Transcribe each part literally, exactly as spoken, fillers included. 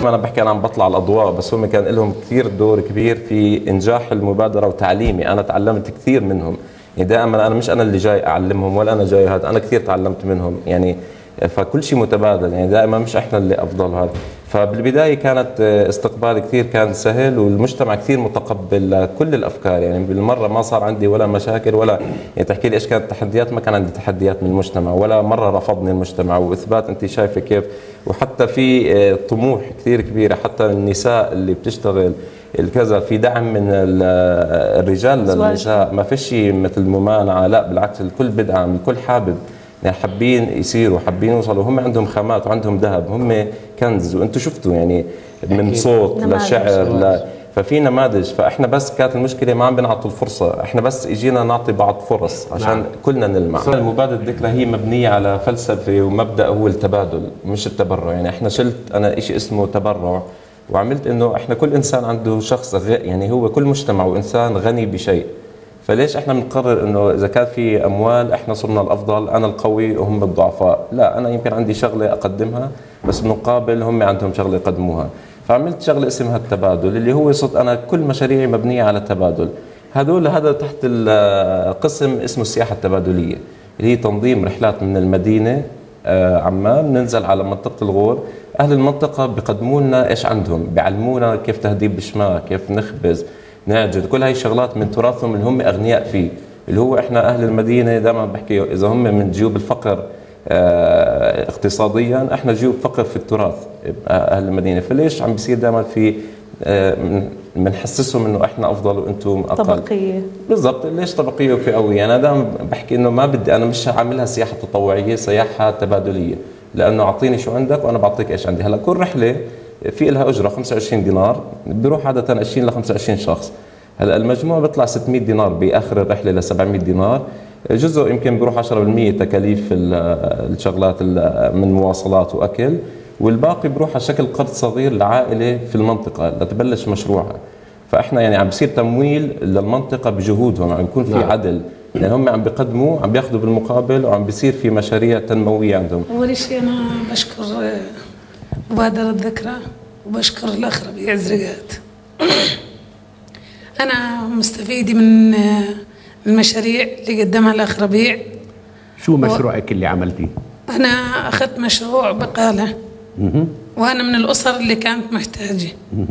انا بحكي انا عم بطلع الاضواء، بس هم كان لهم كثير دور كبير في انجاح المبادره وتعليمي. انا تعلمت كثير منهم، يعني دائما انا مش انا اللي جاي اعلمهم ولا انا جاي هذا، انا كثير تعلمت منهم يعني. فكل شيء متبادل، يعني دائما مش احنا اللي افضل هذا. فبالبدايه كانت استقبال كثير كان سهل، والمجتمع كثير متقبل لكل الافكار، يعني بالمره ما صار عندي ولا مشاكل ولا يعني تحكي لي ايش كانت التحديات، ما كان عندي تحديات من المجتمع ولا مره رفضني المجتمع. واثبات انت شايفه كيف، وحتى في طموح كثير كبيره، حتى النساء اللي بتشتغل الكذا في دعم من الرجال للنساء، ما فيش شيء مثل ممانعه، لا بالعكس الكل بدعم، الكل حابب يعني حابين يصيروا، حابين يوصلوا. هم عندهم خامات وعندهم ذهب، هم كنز، وانتم شفتوا يعني من صوت لشعر ل... ففي نماذج. فاحنا بس كانت المشكله ما عم بنعطوا الفرصه، احنا بس اجينا نعطي بعض فرص عشان نعم. كلنا نلمع. المبادره الذكرى هي مبنيه على فلسفه ومبدا هو التبادل مش التبرع. يعني احنا شلت انا شيء اسمه تبرع، وعملت انه احنا كل انسان عنده شخص غ... يعني هو كل مجتمع وانسان غني بشيء. فليش احنا بنقرر انه اذا كان في اموال احنا صرنا الافضل، انا القوي وهم الضعفاء؟ لا، انا يمكن عندي شغله اقدمها بس بالمقابل هم عندهم شغله يقدموها. فعملت شغله اسمها التبادل، اللي هو صرت انا كل مشاريعي مبنيه على التبادل. هذول هذا تحت القسم اسمه السياحه التبادليه، اللي هي تنظيم رحلات من المدينه عمان، ننزل على منطقه الغور، اهل المنطقه بيقدموا لنا ايش عندهم، بيعلمونا كيف تهذيب بشماء، كيف نخبز، نعجد، كل هاي الشغلات من تراثهم اللي هم اغنياء فيه. اللي هو احنا اهل المدينه دائما بحكي اذا هم من جيوب الفقر اه اقتصاديا، احنا جيوب فقر في التراث اهل المدينه. فليش عم بيصير دائما في بنحسسهم اه انه احنا افضل وانتم اقل؟ طبقيه. بالضبط. ليش طبقيه وفئويه؟ انا دائما بحكي انه ما بدي، انا مش عاملها سياحه تطوعيه، سياحه تبادليه، لانه اعطيني شو عندك وانا بعطيك ايش عندي. هلا كل رحله في لها اجره خمسة وعشرين دينار، بيروح عاده عشرين ل خمسة وعشرين شخص. هلا المجموع بيطلع ستمئة دينار باخر الرحله ل سبعمئة دينار. جزء يمكن بيروح عشرة بالمئة تكاليف الشغلات من مواصلات واكل، والباقي بيروح على شكل قرض صغير لعائله في المنطقه لتبلش مشروعها. فاحنا يعني عم بصير تمويل للمنطقه بجهودهم، عم يكون في عدل، لان يعني هم عم بيقدموا عم بياخذوا بالمقابل، وعم بيصير في مشاريع تنمويه عندهم. اول شيء انا بشكر مبادرة الذكرى وبشكر الأخ ربيع زرقات. أنا مستفيدة من المشاريع اللي قدمها الأخ ربيع. شو مشروعك اللي عملتيه؟ أنا أخذت مشروع بقالة، وأنا من الأسر اللي كانت محتاجة،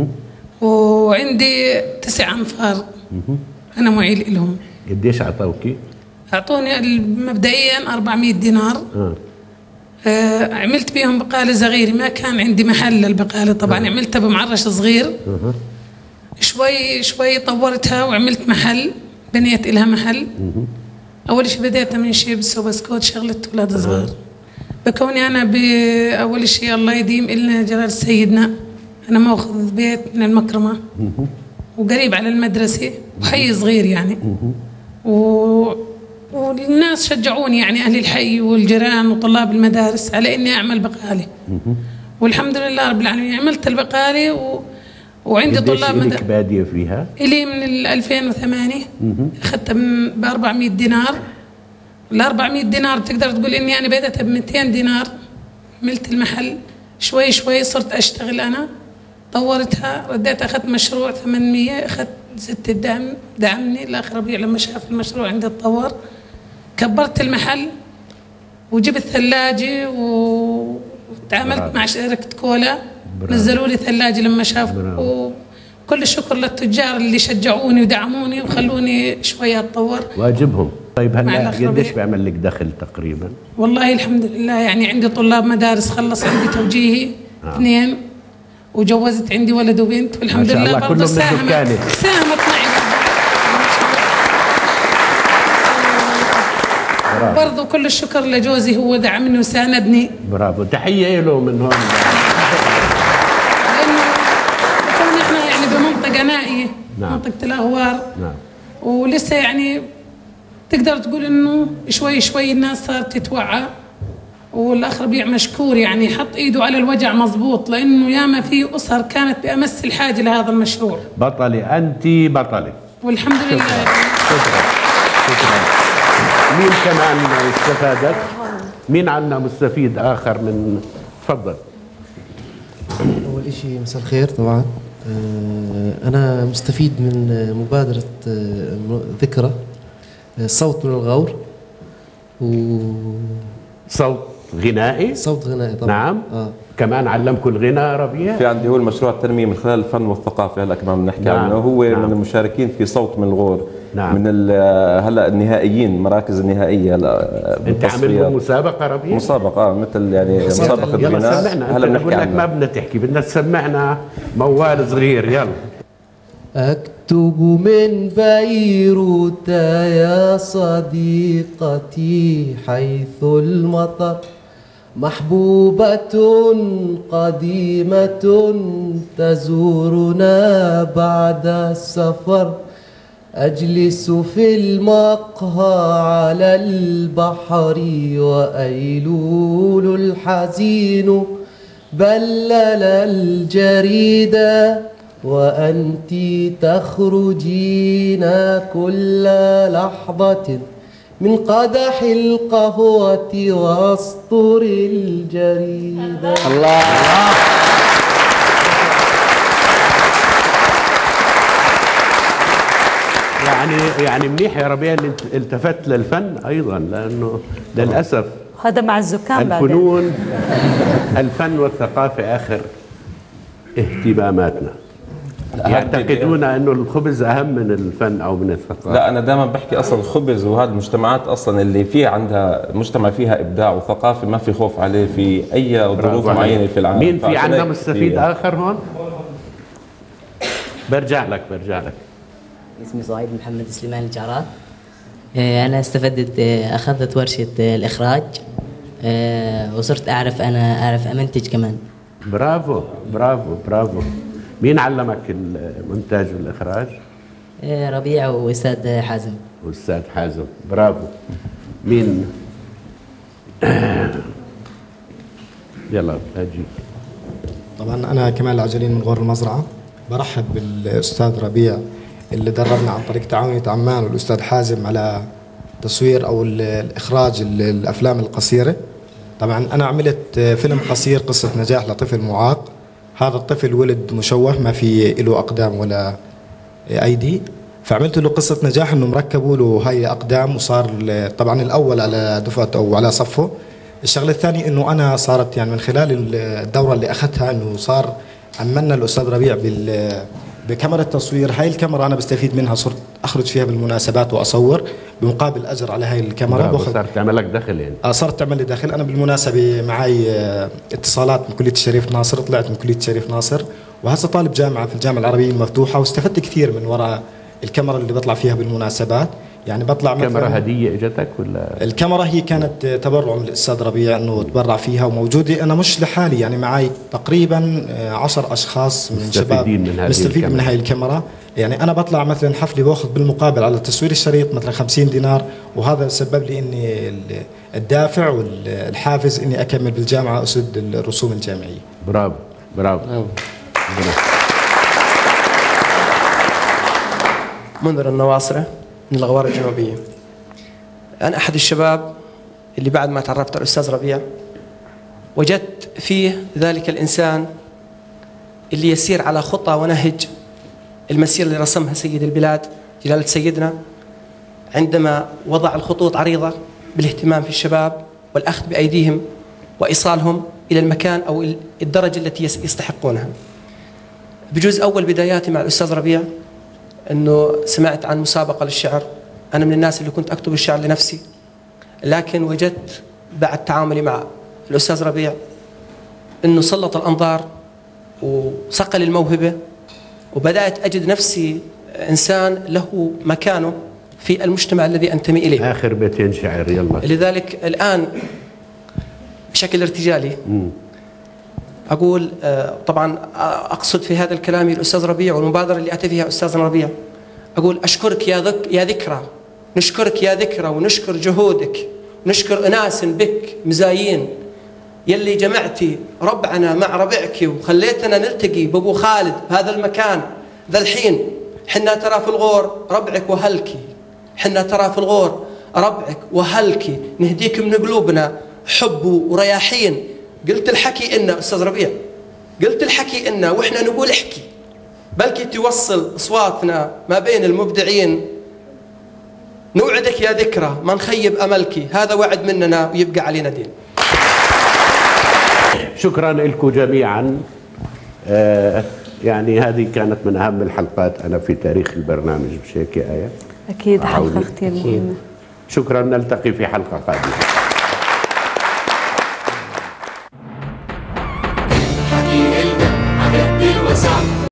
وعندي تسع أنفار أنا معيل لهم. قديش أعطوكي؟ أعطوني مبدئيا أربعمئة دينار. آه. آه عملت بيهم بقالة صغيرة، ما كان عندي محل للبقالة طبعا. آه. عملتها بمعرش صغير. آه. شوي شوي طورتها وعملت محل، بنيت إلها محل. آه. أول شيء بديتها من شيبس وبسكوت، شغلت أولاد صغار. آه. بكوني أنا بأول شيء الله يديم إلنا جلال سيدنا، أنا ماخذ بيت من المكرمة. آه. وقريب على المدرسة وحي صغير يعني. آه. و والناس شجعوني يعني أهل الحي والجيران وطلاب المدارس على إني أعمل بقالة. والحمد لله رب العالمين عملت البقالة و... وعندي طلاب مدارس. بادية فيها؟ إلي من ألفين وثمانية أخذتها ب أربعمئة دينار. ال أربعمئة دينار بتقدر تقول إني أنا بدأتها ب مئتين دينار. عملت المحل شوي شوي، صرت أشتغل أنا، طورتها، رديت أخذت مشروع ثمانمئة، أخذت ست الدعم، دعمني الأخ ربيع لما شاف المشروع عندي تطور. كبرت المحل وجبت ثلاجة وتعاملت مع شركة كولا، نزلوا لي ثلاجة لما شافوا. وكل الشكر للتجار اللي شجعوني ودعموني وخلوني شوية أتطور. واجبهم. طيب هلا قديش بيعمل لك دخل تقريبا؟ والله الحمد لله يعني عندي طلاب مدارس، خلص عندي توجيهي اثنين. آه. وجوزت عندي ولد وبنت والحمد لله برضه ساهمت ساهمت معي برضه. كل الشكر لجوزي، هو دعمني وساندني. برافو، تحية له من هون. لأنه كنا احنا يعني بمنطقة نائية. نعم. منطقة الأغوار. نعم. ولسه يعني تقدر تقول إنه شوي شوي الناس صارت تتوعى، والأخ ربيع مشكور يعني حط إيده على الوجع مضبوط، لأنه ياما في أسر كانت بأمس الحاجة لهذا المشروع. بطلة، أنت بطلة والحمد لله. شكرا شكرا. مين كمان استفادت؟ مين عنا مستفيد آخر من؟ تفضل. أول أول إشي مساء الخير طبعا. أنا مستفيد من مبادرة ذكرى صوت من الغور. و صوت غنائي؟ صوت غنائي طبعا. نعم. آه. كمان علمكم الغناء ربيع؟ في عندي هو المشروع التنمية من خلال الفن والثقافة هلا كمان بنحكي نعم. عنه، هو نعم. من المشاركين في صوت من الغور. نعم. من هلا النهائيين، مراكز النهائية هلا. انت عامل مسابقة ربيع؟ مسابقة اه مثل يعني مسابقة غناء. هلا بنحكي لك ما بدنا تحكي، بدنا تسمعنا موال صغير. يلا. أكتب من بيروت يا صديقتي حيث المطر، محبوبة قديمة تزورنا بعد السفر، أجلس في المقهى على البحر وأيلول الحزين بلل الجريدة، وأنت تخرجين كل لحظة من قدح القهوة واسطر الجريدة. الله. يعني يعني منيح يا ربيع اللي التفت للفن ايضا، لانه للاسف هذا مع الزكام الفنون الفن والثقافه اخر اهتماماتنا. يعتقدون انه الخبز اهم من الفن او من الثقافه. لا انا دائما بحكي اصلا الخبز وهذه المجتمعات اصلا اللي فيها عندها مجتمع فيها ابداع وثقافه ما في خوف عليه في اي ظروف معينه في العالم. مين في عندنا مستفيد اخر هون؟ برجع لك برجع لك. اسمي صهيب محمد سليمان الجعرات. انا استفدت، اخذت ورشه الاخراج وصرت اعرف انا اعرف امنتج كمان. برافو برافو برافو. مين علمك المونتاج والإخراج؟ ربيع وأستاذ حازم. وأستاذ حازم، برافو. مين؟ يلا أجي. طبعا أنا كمال العجلين من غور المزرعة. برحب بالأستاذ ربيع اللي دربنا عن طريق تعاونية عمان، والأستاذ حازم على تصوير أو الإخراج الأفلام القصيرة. طبعا أنا عملت فيلم قصير قصة نجاح لطفل معاق. هذا الطفل ولد مشوه ما في له أقدام ولا أيدي، فعملت له قصة نجاح إنه مركبوا له هاي أقدام، وصار طبعا الأول على دفعته أو على صفه. الشغلة الثانية إنه أنا صارت يعني من خلال الدورة اللي أخذتها إنه صار عملنا الأستاذ ربيع بال بكاميرا التصوير. هاي الكاميرا أنا بستفيد منها، صرت أخرج فيها بالمناسبات وأصور بمقابل أجر على هاي الكاميرا. صارت تعمل لك دخل يعني؟ آه صارت تعمل لي دخل. أنا بالمناسبة معي اتصالات من كلية الشريف ناصر، طلعت من كلية الشريف ناصر وهسه طالب جامعة في الجامعة العربية المفتوحة، واستفدت كثير من وراء الكاميرا اللي بطلع فيها بالمناسبات. يعني بطلع مثلا كاميرا هدية اجتك ولا؟ الكاميرا هي كانت تبرع من الأستاذ ربيع إنه تبرع فيها، وموجودة أنا مش لحالي، يعني معي تقريبا عشر أشخاص من شباب مستفيد من هاي الكاميرا. يعني أنا بطلع مثلا حفلة باخذ بالمقابل على تصوير الشريط مثلا خمسين دينار، وهذا سبب لي إني الدافع والحافز إني أكمل بالجامعة أسد الرسوم الجامعية. برافو برافو. منذر النواصرة من الغوار الجنوبية. أنا أحد الشباب اللي بعد ما تعرفت على الأستاذ ربيع وجدت فيه ذلك الإنسان اللي يسير على خطى ونهج المسير اللي رسمها سيد البلاد جلالة سيدنا عندما وضع الخطوط عريضة بالاهتمام في الشباب والأخذ بأيديهم وإيصالهم إلى المكان أو الدرجة التي يستحقونها. بجزء أول بداياتي مع الأستاذ ربيع أنه سمعت عن مسابقة للشعر. أنا من الناس اللي كنت أكتب الشعر لنفسي، لكن وجدت بعد تعاملي مع الأستاذ ربيع أنه سلط الأنظار وصقل الموهبة، وبدأت أجد نفسي إنسان له مكانه في المجتمع الذي أنتمي إليه. آخر بيتين شعر يلا. لذلك الآن بشكل ارتجالي م. أقول طبعا أقصد في هذا الكلام الأستاذ ربيع والمبادرة اللي أتى فيها أستاذنا ربيع. أقول أشكرك يا ذك يا ذكرى، نشكرك يا ذكرى ونشكر جهودك، نشكر أناس بك مزايين يلي جمعتي ربعنا مع ربعك وخليتنا نلتقي بأبو خالد بهذا المكان ذا الحين. حنا ترى في الغور ربعك وهلكي، حنا ترى في الغور ربعك وهلكي، نهديك من قلوبنا حب ورياحين. قلت الحكي إن أستاذ ربيع قلت الحكي إنا وإحنا نقول احكي، بلكي توصل أصواتنا ما بين المبدعين. نوعدك يا ذكرى ما نخيب أملك، هذا وعد مننا ويبقى علينا دين. شكرا لكم جميعا. آه يعني هذه كانت من أهم الحلقات أنا في تاريخ البرنامج، مش هيك يا آية؟ أكيد حلقة كثير مهمة. شكرا، نلتقي في حلقة قادمة.